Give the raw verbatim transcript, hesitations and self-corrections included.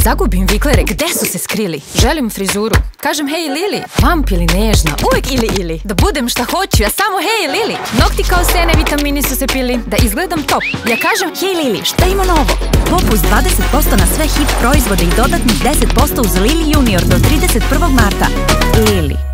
Zagubim viklere, gde su se skrili? Želim frizuru, kažem hej Lili. Vamp ili nežna, uvek ili ili. Da budem šta hoću, ja samo hej Lili. Nokti kao sene, vitamini su se pili. Da izgledam top, ja kažem hej Lili, šta ima novo? Popust dvadeset posto na sve hit proizvode i dodatnih deset posto uz Lili Junior do trideset prvog marta. Lili.